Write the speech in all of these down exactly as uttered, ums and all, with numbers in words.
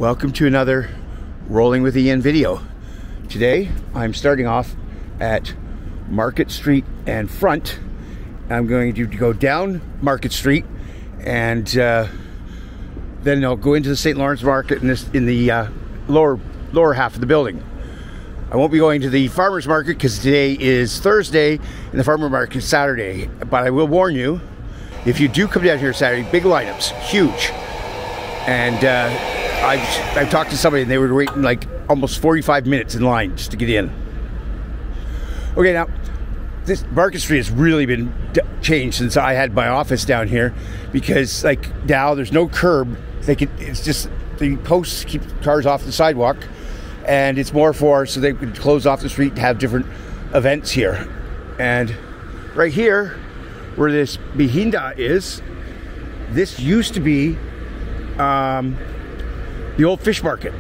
Welcome to another Rolling with Ian video. Today I'm starting off at Market Street and Front. I'm going to go down Market Street and uh, then I'll go into the Saint Lawrence Market in, this, in the uh, lower, lower half of the building. I won't be going to the farmer's market because today is Thursday and the farmer market is Saturday. But I will warn you, if you do come down here Saturday, big lineups, huge. And uh, I've, I've talked to somebody and they were waiting like almost forty-five minutes in line just to get in. Okay, now this Market Street has really been changed since I had my office down here, because like now there's no curb. They can, it's just the posts keep cars off the sidewalk, and it's more for so they can close off the street and have different events here. And right here, where this Bihinda is, this used to be um, the old fish market,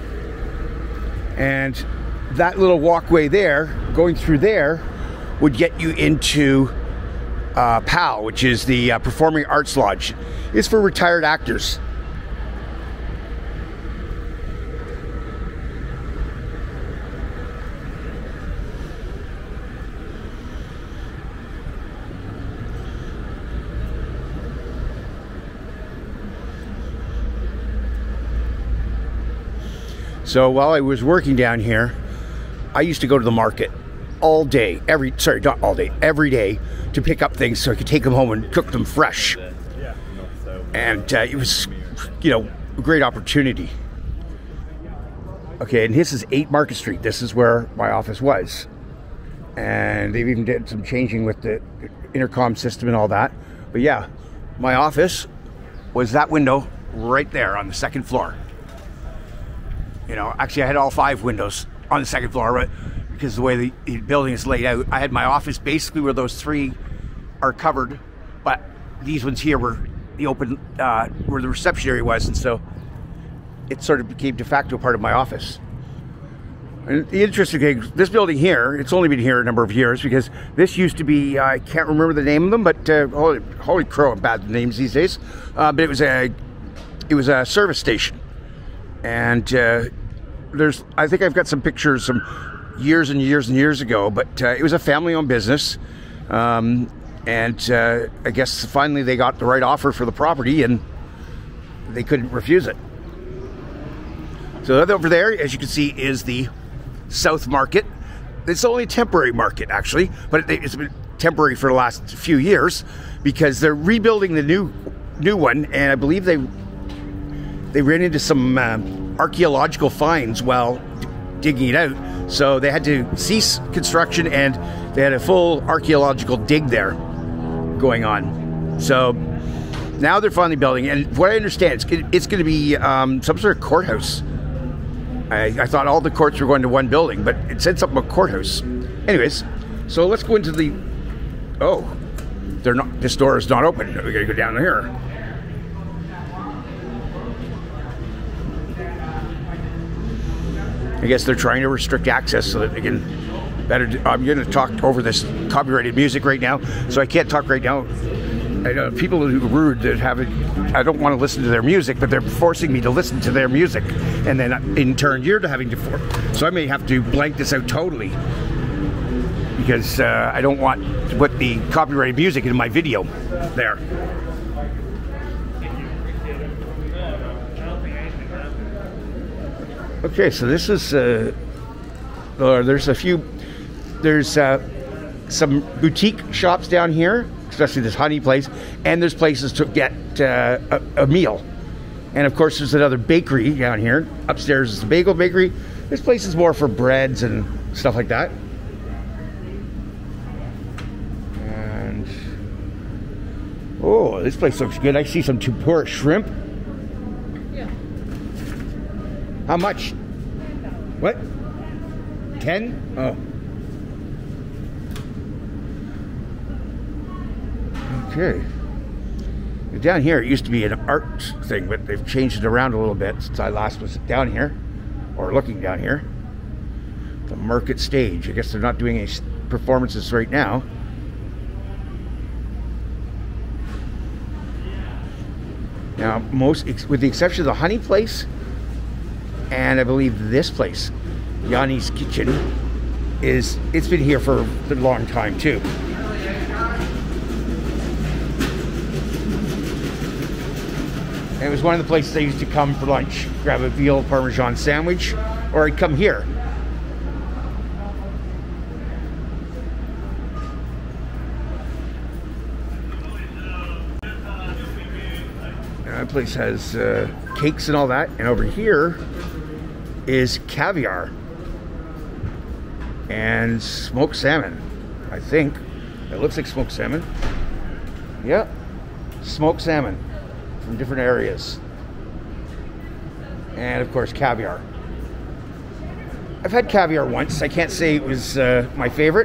and that little walkway there, going through there, would get you into uh, P A L, which is the uh, Performing Arts Lodge. It's for retired actors. So while I was working down here, I used to go to the market all day, every, sorry, not all day, every day to pick up things so I could take them home and cook them fresh. And uh, it was, you know, a great opportunity. Okay, and this is eight Market Street. This is where my office was. And they've even did some changing with the intercom system and all that. But yeah, my office was that window right there on the second floor. You know, actually I had all five windows on the second floor, but because the way the, the building is laid out, I had my office basically where those three are covered, but these ones here were the open, uh, where the reception area was, and so it sort of became de facto part of my office. And the interesting thing, this building here, it's only been here a number of years, because this used to be, uh, I can't remember the name of them, but uh, holy, holy crow, I'm bad with names these days. Uh, but it was a, it was a service station. And uh, there's, I think I've got some pictures from years and years and years ago, but uh, it was a family-owned business. Um, and uh, I guess finally they got the right offer for the property and they couldn't refuse it. So over there, as you can see, is the South Market. It's only a temporary market, actually, but it's been temporary for the last few years because they're rebuilding the new new one, and I believe they they ran into some uh, archaeological finds while digging it out. So they had to cease construction, and they had a full archaeological dig there going on. So now they're finally building, and what I understand, it's, it's going to be um, some sort of courthouse. I, I thought all the courts were going to one building, but it said something about courthouse. Anyways, so let's go into the, oh, they're not, this door is not open. We gotta go down here. I guess they're trying to restrict access so that they can better. I'm going to talk over this copyrighted music right now, so I can't talk right now. I know people who are rude that have it. I don't want to listen to their music, but they're forcing me to listen to their music, and then in turn, you're having to. For so I may have to blank this out totally because uh, I don't want to put the copyrighted music in my video there. Okay, so this is, uh, uh, there's a few, there's uh, some boutique shops down here, especially this honey place, and there's places to get uh, a, a meal. And of course there's another bakery down here. Upstairs is the bagel bakery. This place is more for breads and stuff like that. And, oh, this place looks good. I see some tempura shrimp. How much? What? Ten? Oh. Okay. Down here, it used to be an art thing, but they've changed it around a little bit since I last was down here, or looking down here. The Market Stage. I guess they're not doing any performances right now. Now, most, with the exception of the honey place, And I believe this place, Yanni's Kitchen, is, it's been here for a long time too. And it was one of the places I used to come for lunch, grab a veal Parmesan sandwich, or I'd come here. And that place has uh, cakes and all that, and over here is caviar and smoked salmon, I think. It looks like smoked salmon. Yep, smoked salmon from different areas. And of course, caviar. I've had caviar once. I can't say it was uh, my favorite.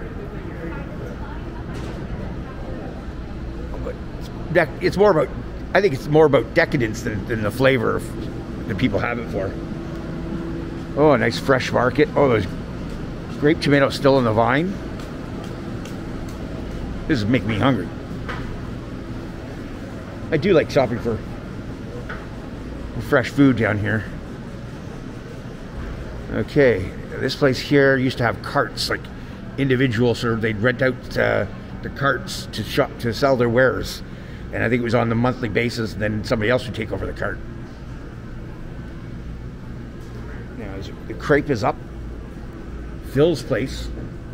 But it's, it's more about, I think it's more about decadence than, than the flavor of, that people have it for. Oh, a nice fresh market. Oh, those grape tomatoes still in the vine. This is making me hungry. I do like shopping for fresh food down here. Okay, this place here used to have carts, like individual sort of, they'd rent out uh, the carts to shop to sell their wares. And I think it was on a monthly basis, and then somebody else would take over the cart. Now, the crepe is up. Phil's place.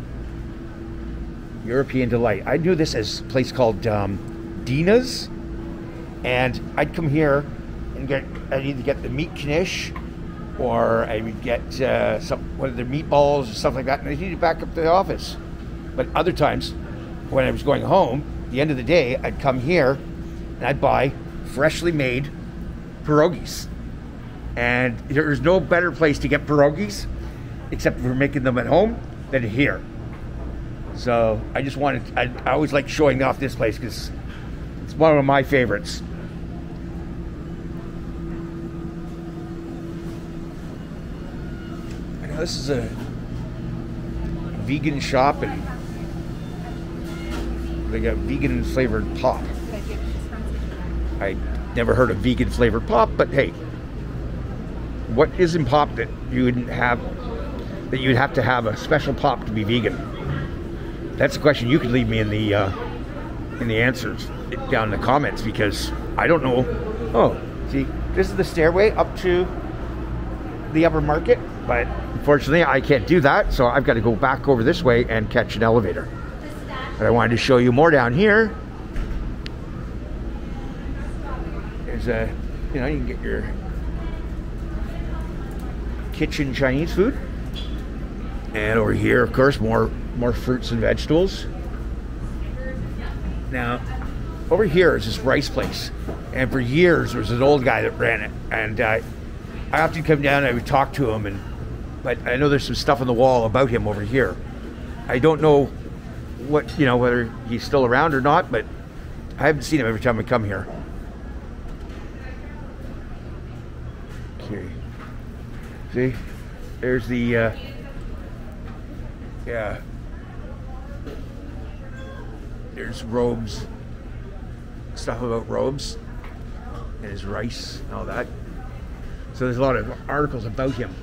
European Delight. I knew this as a place called um, Dina's. And I'd come here and get, I'd either get the meat knish, or I would get uh, some, one of their meatballs or stuff like that, and I'd eat it back up to the office. But other times, when I was going home, at the end of the day, I'd come here and I'd buy freshly made pierogies. And there's no better place to get pierogies, except for making them at home, than here. So I just wanted, I, I always like showing off this place because it's one of my favorites. I know this is a vegan shop, and they got vegan flavored pop. I never heard of vegan flavored pop, but hey, what is in pop that you wouldn't have, that you'd have to have a special pop to be vegan? That's a question you could leave me in the uh, in the answers down in the comments, because I don't know. Oh, see, this is the stairway up to the upper market, but unfortunately I can't do that, so I've got to go back over this way and catch an elevator. But I wanted to show you more down here. There's a, you know, you can get your kitchen Chinese food. And over here, of course, more more fruits and vegetables. Now, over here is this rice place, and for years there was an old guy that ran it, and uh, I often come down and I would talk to him, and but I know there's some stuff on the wall about him over here. I don't know what, you know, whether he's still around or not, but I haven't seen him every time I come here. Okay, see, there's the uh, yeah. There's robes, stuff about robes, and his rice and all that. So there's a lot of articles about him.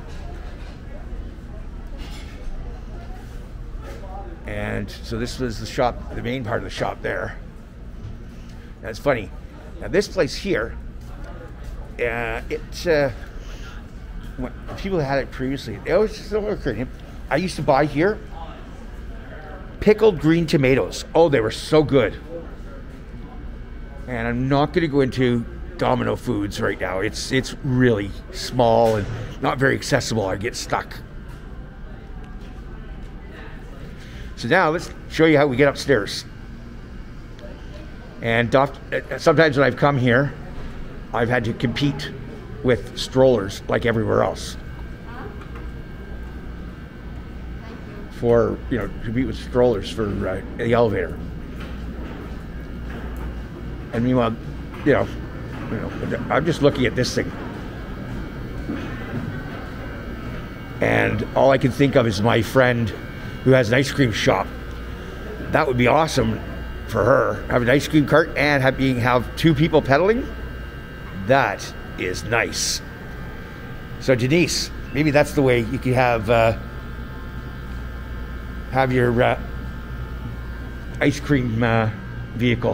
And so this was the shop, the main part of the shop there. That's funny. Now this place here, uh, it, uh, when people had it previously, they always still were creating. I used to buy here pickled green tomatoes. Oh, they were so good. And I'm not going to go into Domino Foods right now. It's it's really small and not very accessible. I get stuck. So now let's show you how we get upstairs. And sometimes when I've come here, I've had to compete with strollers like everywhere else. For, you know, compete with strollers for uh, the elevator. And meanwhile, you know, you know, I'm just looking at this thing. And all I can think of is my friend who has an ice cream shop. That would be awesome for her. Have an ice cream cart and have, being, have two people pedaling. That is nice. So Denise, maybe that's the way you could have uh, have your uh, ice cream uh, vehicle.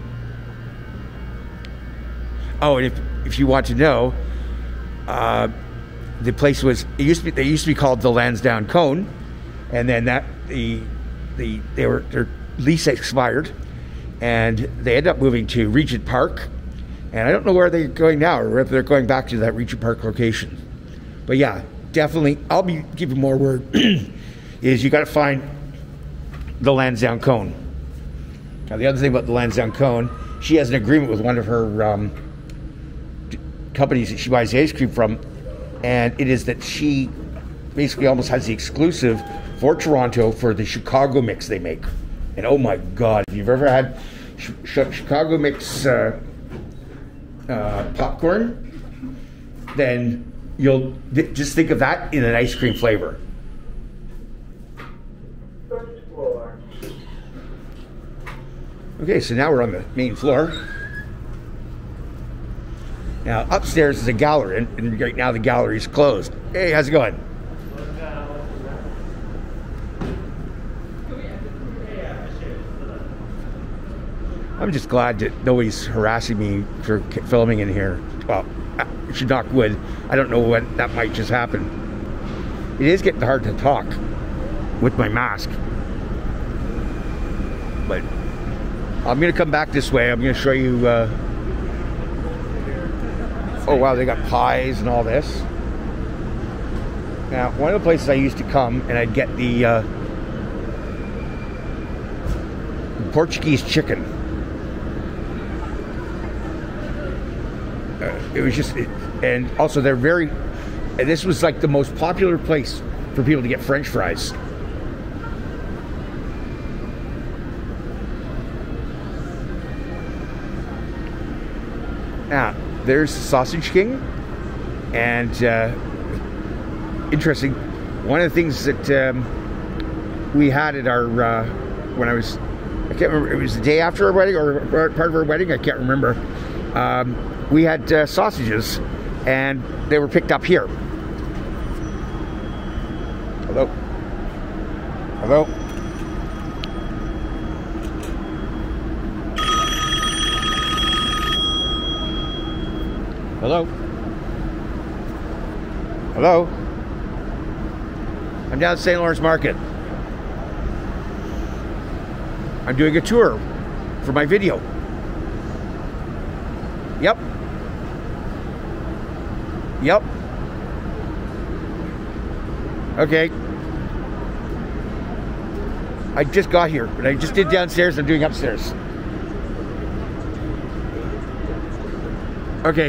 Oh, and if if you want to know, uh, the place was it used to be they used to be called the Lansdowne Cone, and then that the the they were their lease expired, and they ended up moving to Regent Park, and I don't know where they're going now, or whether they're going back to that Regent Park location. But yeah, definitely, I'll be giving more word. Is you got to find the Lansdowne Cone. Now, the other thing about the Lansdowne Cone, she has an agreement with one of her um, companies that she buys the ice cream from, and it is that she basically almost has the exclusive for Toronto for the Chicago mix they make. And oh my God, if you've ever had sh- sh- Chicago mix uh, uh, popcorn, then you'll th- just think of that in an ice cream flavor. Okay, so now we're on the main floor. Now upstairs is a gallery, and, and right now the gallery is closed. Hey, how's it going? I'm just glad that nobody's harassing me for filming in here. Well, I should knock wood. I don't know when that might just happen. It is getting hard to talk with my mask. But I'm going to come back this way. I'm going to show you... Uh, oh, wow, they got pies and all this. Now, one of the places I used to come, and I'd get the uh, Portuguese chicken. Uh, it was just... It, and also, they're very... And this was like the most popular place for people to get French fries. Now, there's Sausage King, and uh, interesting. One of the things that um, we had at our uh, when I was, I can't remember. It was the day after our wedding or part of our wedding. I can't remember. Um, we had uh, sausages, and they were picked up here. Hello. Hello. Hello? Hello? I'm down at Saint Lawrence Market. I'm doing a tour for my video. Yep. Yep. Okay. I just got here, but I just did downstairs. I'm doing upstairs. Okay.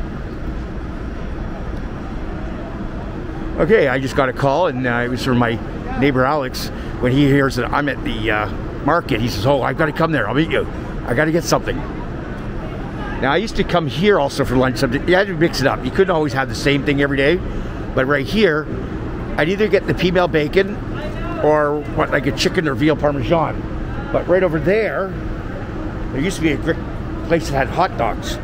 Okay, I just got a call, and uh, it was from my neighbor Alex. When he hears that I'm at the uh, market, he says, "Oh, I've got to come there. I'll meet you. I got to get something." Now, I used to come here also for lunch. You had to mix it up. You couldn't always have the same thing every day. But right here, I'd either get the P-Mel bacon or what, like a chicken or veal parmesan. But right over there, there used to be a great place that had hot dogs.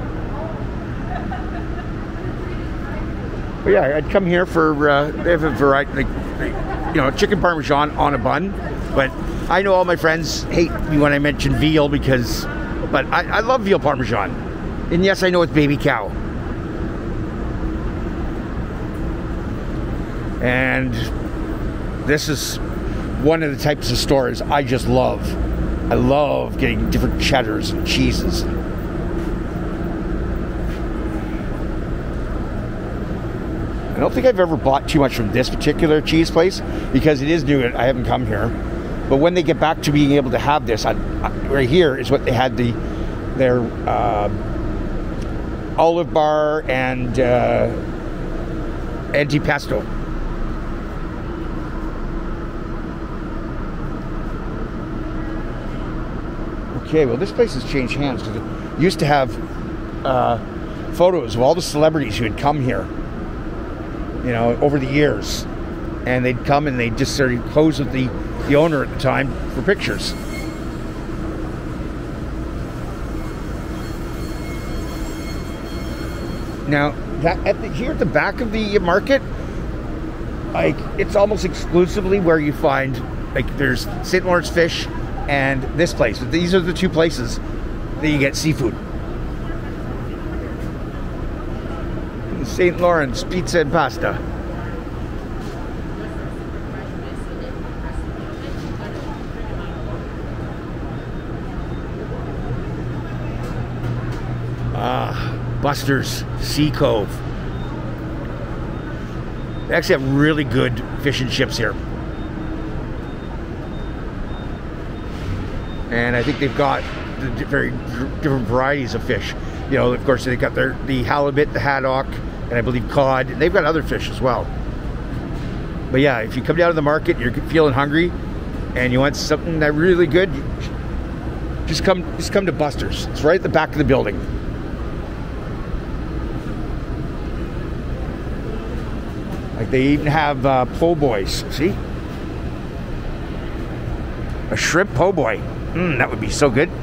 But yeah, I'd come here for, uh, they have a variety, like, you know, chicken parmesan on a bun. But I know all my friends hate me when I mention veal because, but I, I love veal parmesan. And yes, I know it's baby cow. And this is one of the types of stores I just love. I love getting different cheddars and cheeses. I don't think I've ever bought too much from this particular cheese place because it is new and I haven't come here. But when they get back to being able to have this, I, I, right here is what they had the their uh, olive bar and uh, antipasto. Okay, well this place has changed hands because it used to have uh, photos of all the celebrities who had come here, you know, over the years, and they'd come and they'd just sort of pose with the, the owner at the time for pictures. Now, that at the, here at the back of the market, like it's almost exclusively where you find, like, there's Saint Lawrence Fish and this place. These are the two places that you get seafood. Saint Lawrence Pizza and Pasta. Ah, Buster's Sea Cove. They actually have really good fish and chips here. And I think they've got the very different varieties of fish. You know, of course, they've got their the halibut, the haddock, and I believe cod. They've got other fish as well. But yeah, if you come down to the market, you're feeling hungry, and you want something that really good, just come, just come to Buster's. It's right at the back of the building. Like they even have uh, po' boys. See, a shrimp po' boy. Mm, that would be so good.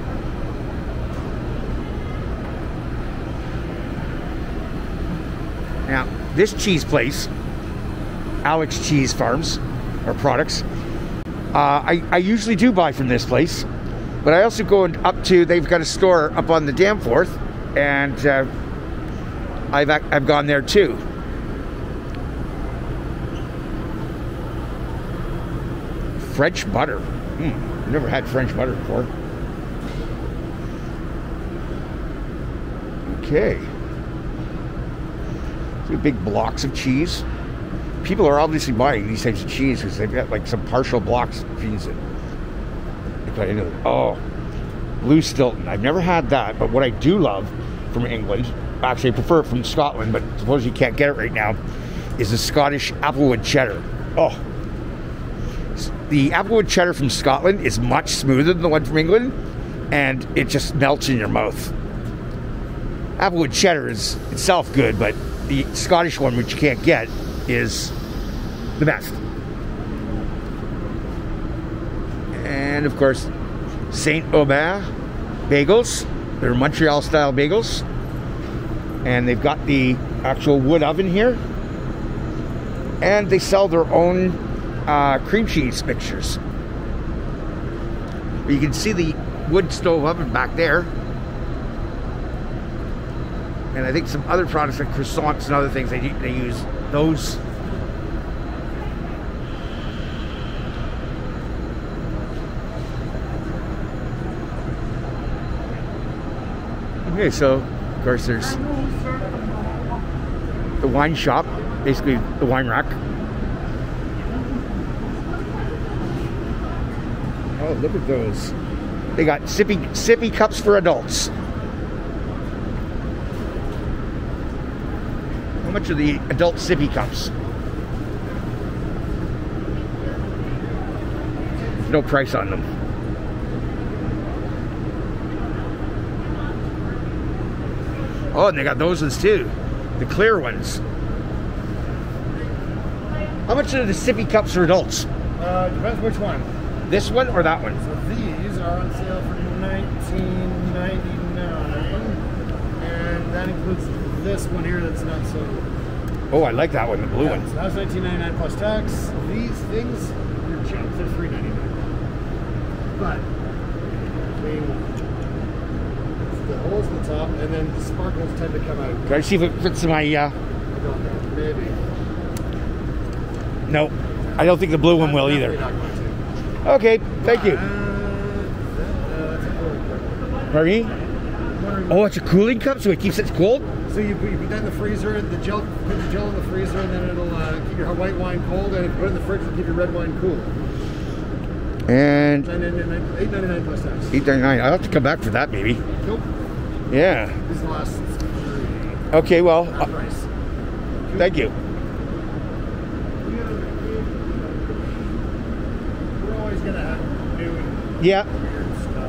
Now, this cheese place, Alex Cheese Farms, or products, uh, I, I usually do buy from this place, but I also go up to, they've got a store up on the Danforth, and uh, I've, I've gone there too. French butter. Mm, I've never had French butter before. Okay. See big blocks of cheese. People are obviously buying these types of cheese because they've got like some partial blocks of cheese in. Oh, Blue Stilton. I've never had that, but what I do love from England, actually I prefer it from Scotland, but suppose you can't get it right now, is the Scottish Applewood cheddar. Oh. The Applewood cheddar from Scotland is much smoother than the one from England, and it just melts in your mouth. Applewood cheddar is itself good, but the Scottish one, which you can't get, is the best. And of course, Saint Aubert bagels. They're Montreal style bagels, and they've got the actual wood oven here, and they sell their own Uh, cream cheese mixtures. You can see the wood stove oven back there, and I think some other products like croissants and other things, they, they use those. Okay, so of course there's the wine shop, basically the wine rack. Oh, look at those. They got sippy, sippy cups for adults. How much are the adult sippy cups? No price on them. Oh, and they got those ones too. The clear ones. How much are the sippy cups for adults? Uh, depends which one. This one or that one? So these are on sale for nineteen ninety-nine, and that includes this one here that's not so good. Oh, I like that one, the blue Yeah, one. so that's nineteen ninety-nine plus tax. These things, they're cheap. They're three ninety-nine. But they the holes in the top, and then the sparkles tend to come out. Can I see if it fits in my? Uh... I don't know. Maybe. No, I don't think the blue one will either. Okay, thank you. Uh, that's a cooling cup. Pardon me? Oh, it's a cooling cup, so it keeps it cold? So you put, you put that in the freezer, the gel, put the gel in the freezer, and then it'll uh, keep your white wine cold, and if you put it in the fridge, it'll keep your red wine cool. And eight ninety-nine plus tax. eight ninety-nine. I'll have to come back for that, maybe. Nope. Yeah. This is the last three. Okay, well, uh, Price. thank you. We're always gonna have new and Yeah. weird stuff.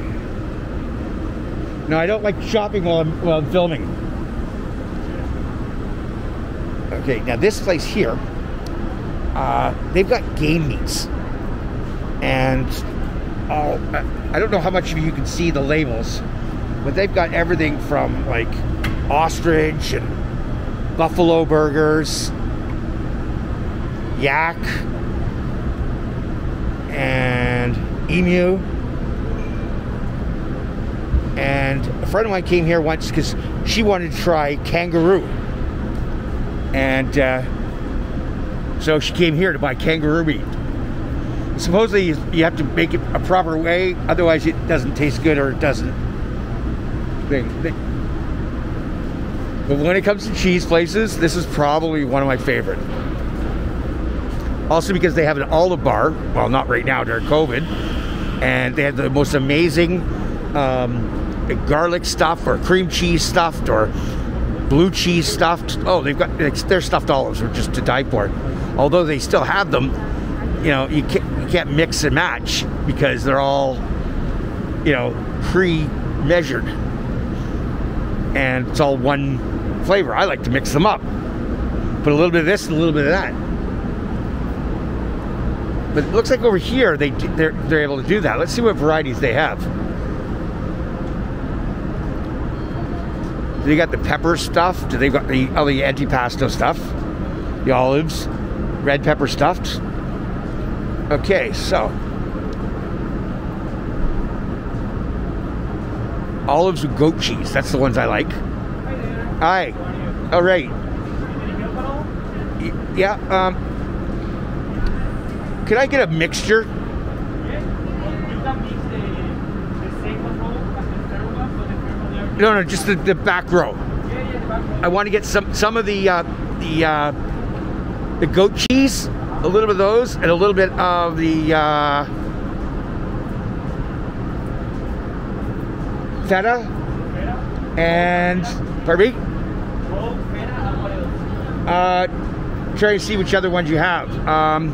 No, I don't like shopping while I'm, while I'm filming. Okay, now this place here, uh, they've got game meats. And oh, I don't know how much of you can see the labels, but they've got everything from like ostrich and buffalo burgers. yak, and emu. And a friend of mine came here once because she wanted to try kangaroo. And uh, so she came here to buy kangaroo meat. Supposedly you, you have to make it a proper way, otherwise it doesn't taste good or it doesn't. Thing. But when it comes to cheese places, this is probably one of my favorite. Also because they have an olive bar, well, not right now during COVID, and they have the most amazing um, garlic stuff or cream cheese stuffed or blue cheese stuffed. Oh, they've got their stuffed olives are just to die for. Although they still have them, you know, you can't, you can't mix and match because they're all, you know, pre-measured, and it's all one flavor. I like to mix them up, put a little bit of this and a little bit of that. But it looks like over here they they're they're able to do that. Let's see what varieties they have. They got the pepper stuff. Do they got the oh, the antipasto stuff? The olives, red pepper stuffed. Okay, so olives with goat cheese. That's the ones I like. Hi. All right. Yeah. Um. Could I get a mixture? No, no, just the, the back row. I want to get some some of the uh, the uh, the goat cheese, a little bit of those, and a little bit of the uh, feta, and pardon me. Uh, try to see which other ones you have. Um,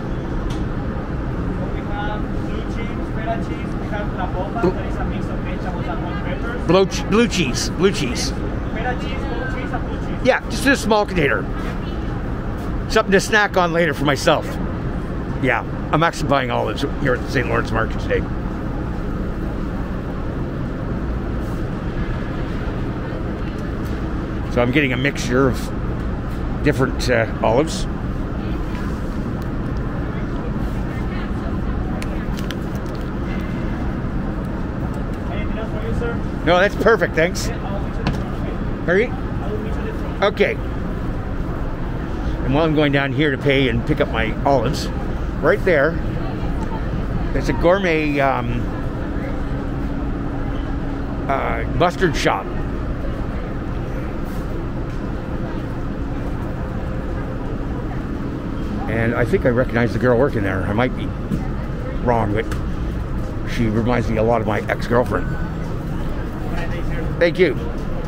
we have blue cheese, feta cheese. We have la boba. That is a mix of vegetables and hot peppers. Blue, blue cheese, blue cheese. Feta cheese, blue cheese, and blue cheese. Yeah, just in a small container. Something to snack on later for myself. Yeah, I'm actually buying olives here at the Saint Lawrence Market today. So I'm getting a mixture of different uh, olives. Anything else for you, sir? No, that's perfect, thanks. Yeah, I'll meet you at the front, okay? Hurry. I will meet you at the front. Okay. And while I'm going down here to pay and pick up my olives, right there, there's a gourmet um, uh, mustard shop. And I think I recognize the girl working there. I might be wrong, but she reminds me a lot of my ex-girlfriend. Thank you.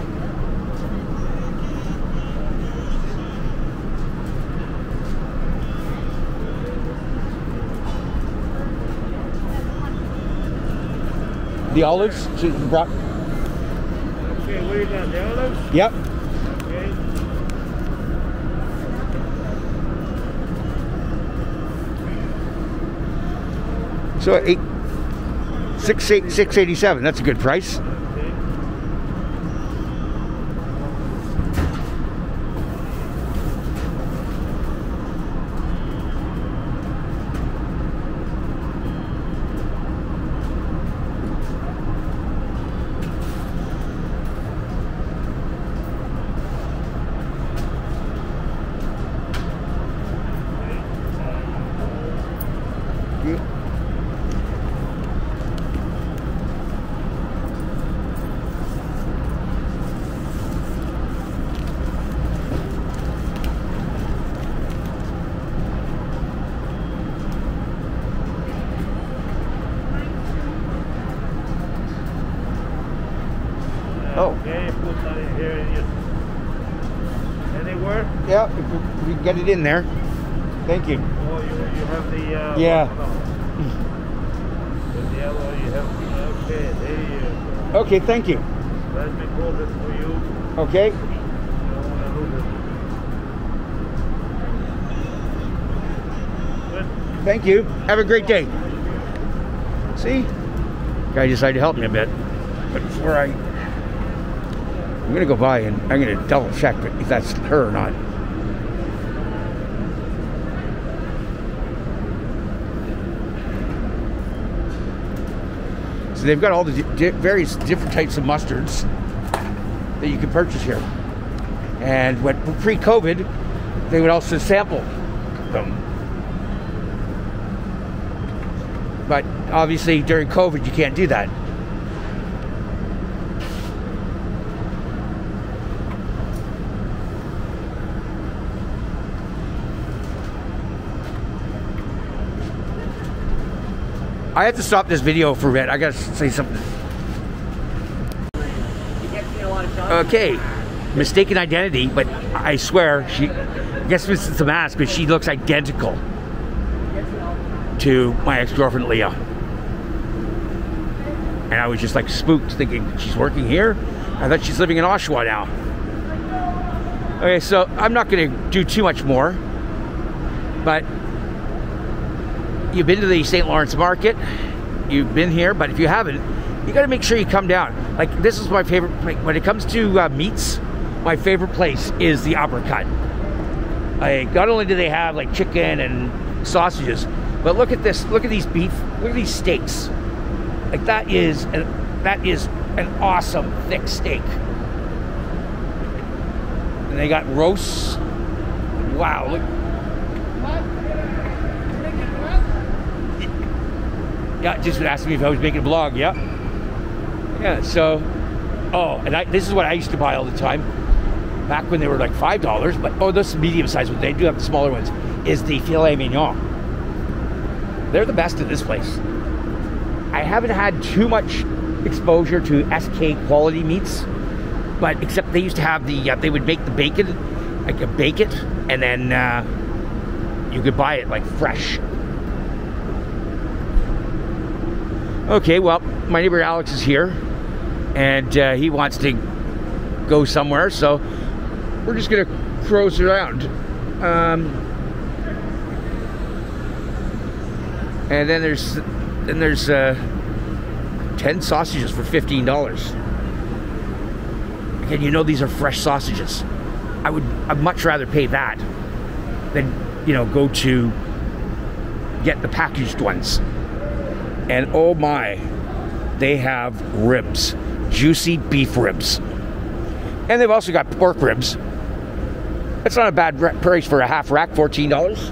The olives? She brought. Okay, what you got? The olives? Yep. Okay. So eight, six, eight, six eighty-seven. That's a good price. Okay. Oh. Okay, put that in here. And just anywhere? Yeah, if we, if we can get it in there. Thank you. Oh, you, you have the... Uh, Yeah. no. The yellow, you have... Okay, there you go. Okay, thank you. Let me hold it for you. Okay. You don't want to lose it. Good. Thank you. Have a great day. See? Guy decided to help me a bit. But before I... I'm going to go by and I'm going to double check if that's her or not. So they've got all the di various different types of mustards that you can purchase here. And when pre-COVID, they would also sample them. But obviously during COVID, you can't do that. I have to stop this video for a bit. I gotta say something. Okay, mistaken identity, but I swear she, I guess it's a mask, but she looks identical to my ex-girlfriend Leah. And I was just like spooked, thinking she's working here. I thought she's living in Oshawa now. Okay, so I'm not gonna do too much more, but you've been to the Saint Lawrence Market, you've been here, but if you haven't, you got to make sure you come down. Like, this is my favorite, when it comes to uh, meats, my favorite place is the Uppercut. Like, not only do they have like chicken and sausages, but look at this, look at these beef, look at these steaks. Like, that is, an, that is an awesome thick steak. And they got roasts. Wow, look. Yeah, just asked me if I was making a vlog. Yeah, yeah. So, oh, and I, this is what I used to buy all the time, back when they were like five dollars. But oh, this medium-sized ones. They do have the smaller ones. Is the filet mignon? They're the best at this place. I haven't had too much exposure to S K quality meats, but except they used to have the. Uh, they would make the bacon, like a bake it, and then uh, you could buy it like fresh. Okay, well, my neighbor Alex is here, and uh, he wants to go somewhere, so we're just gonna cruise around. Um, and then there's then there's uh, ten sausages for fifteen dollars. Again, you know these are fresh sausages. I would I'd much rather pay that than, you know, go to get the packaged ones. And oh my, they have ribs, juicy beef ribs. And they've also got pork ribs. That's not a bad price for a half rack, fourteen dollars.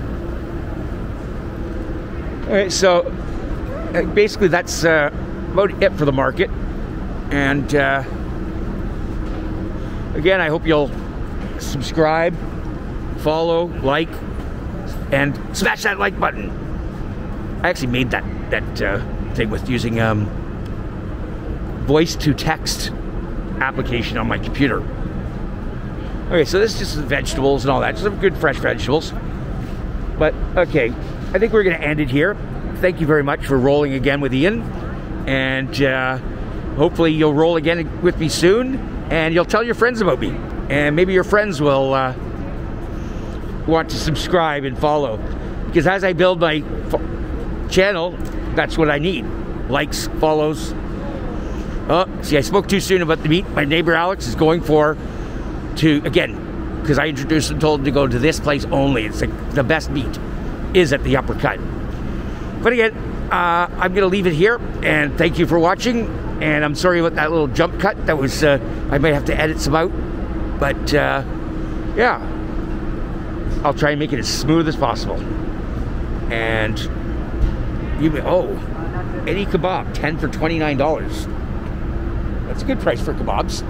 All right, so basically that's uh, about it for the market. And uh, again, I hope you'll subscribe, follow, like, and smash that like button. I actually made that that uh, thing with using um, voice to text application on my computer. Okay, so this is just vegetables and all that, just some good fresh vegetables. But okay, I think we're gonna end it here. Thank you very much for rolling again with Ian, and uh, hopefully you'll roll again with me soon, and you'll tell your friends about me, and maybe your friends will uh, want to subscribe and follow, because as I build my channel, that's what I need. Likes, follows. Oh, see, I spoke too soon about the meat. My neighbor Alex is going for to, again, because I introduced and told him to go to this place only. It's like the best meat is at the Uppercut. But again, uh, I'm going to leave it here, and thank you for watching. And I'm sorry about that little jump cut. That was, uh, I might have to edit some out. But, uh, yeah. I'll try and make it as smooth as possible. And you, oh, any kebab, ten for twenty-nine dollars. That's a good price for kebabs.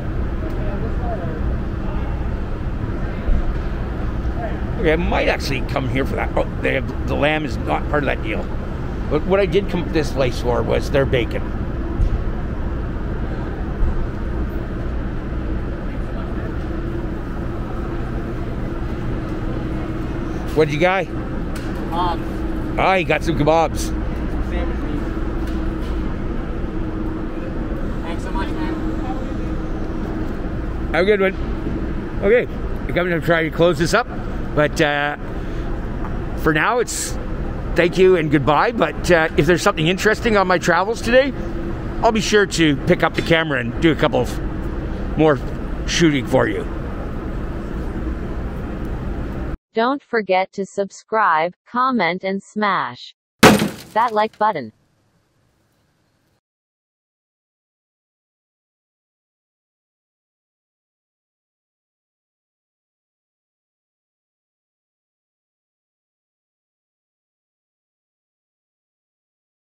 Okay, I might actually come here for that. Oh, they have, the lamb is not part of that deal. But what I did come to this place for was their bacon. What did you guy? Kebabs. Ah, he got some kebabs. Sandwich meat. Thanks so much, man. Have a good one. Okay, I'm going to try to close this up, but uh, for now, it's thank you and goodbye. But uh, if there's something interesting on my travels today, I'll be sure to pick up the camera and do a couple of more shooting for you. Don't forget to subscribe, comment, and smash that like button.